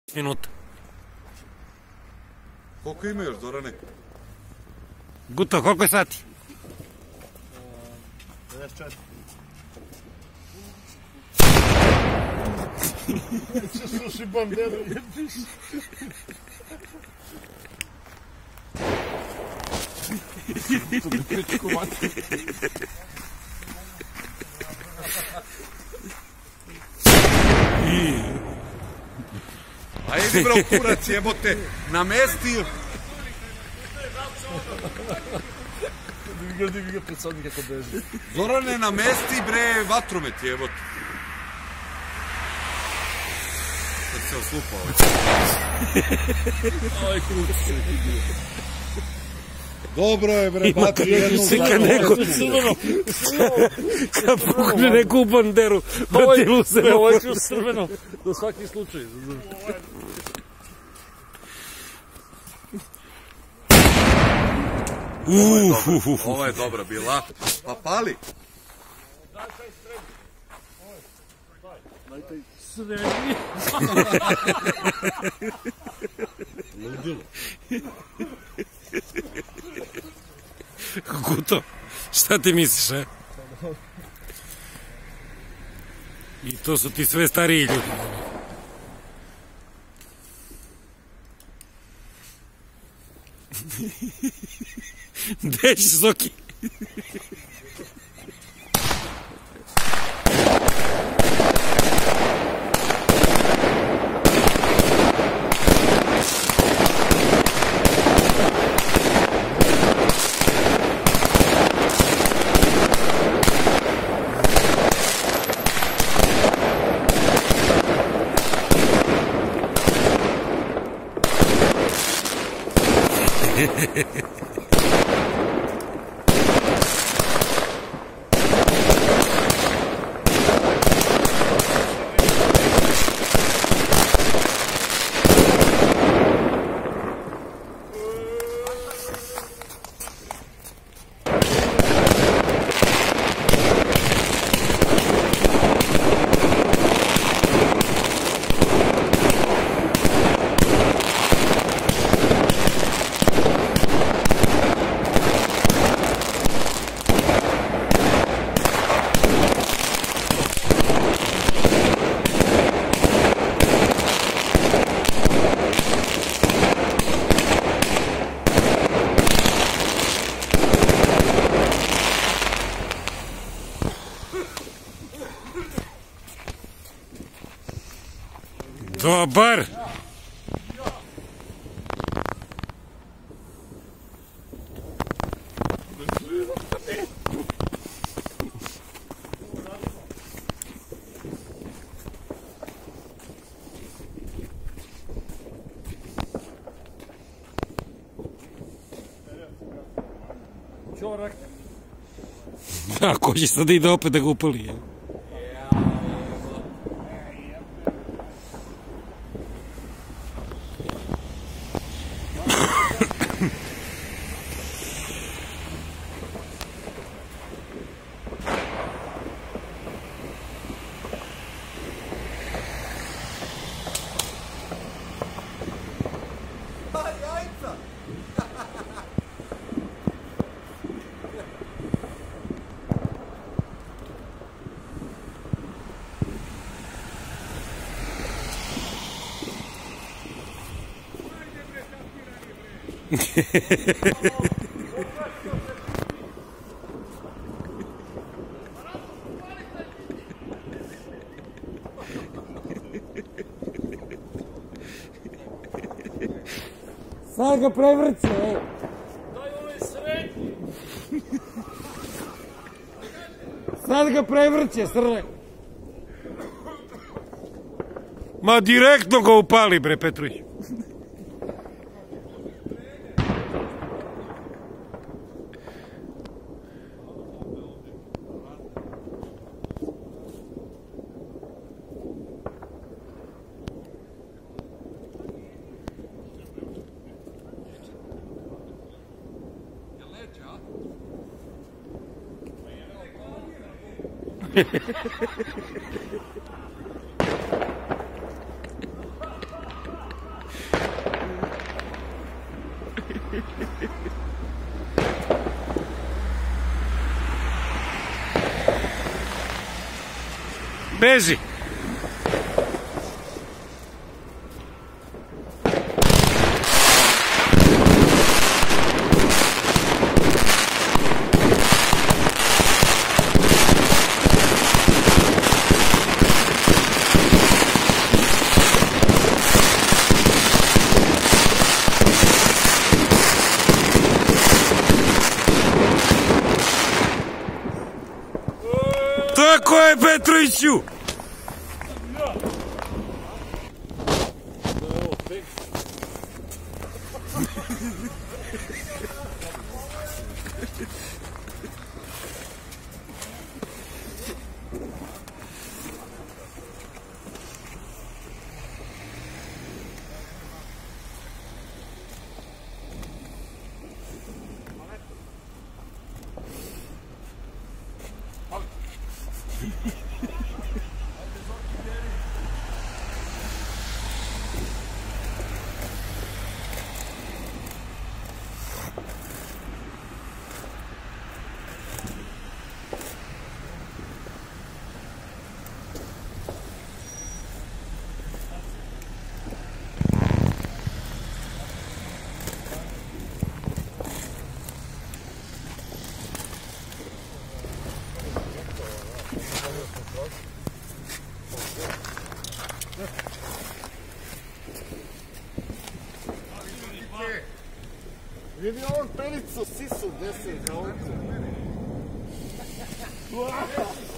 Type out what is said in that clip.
minuta. Koliko ima još, Zorane? Guto, koliko je sati? 54. Sluši banderu, jediš. Tu bi pričku mati. Ajde bro, kurac jebote, namesti. Vidi ga pred sobom kako beži. Zorane, namesti bre vatromet jebote. Sad se oslupa ovaj. Aj, kruč se vidio. Dobro je bre, batri jednu Crveno. Kad pukne neku banderu, protivu se ne Ovo ću crveno, do svaki slučaj. Ova je dobra bila. Pa pali. Daj taj srednji. Ludilo. Guto, šta ti misliš, a? I to su ti sve stariji ljudi. Gdje si, Zoki? Dobar! Čorak. Da, ko će sada ide opet da ga upali, je? Sad ga prevrće, ej. Daj ovaj srednji. Sad ga prevrće, srle. Ma direktno ga upali, bre, Petrović. Beži! Tako je, Petroviću! Vidi on pelicu sisu, gdje se za ovce.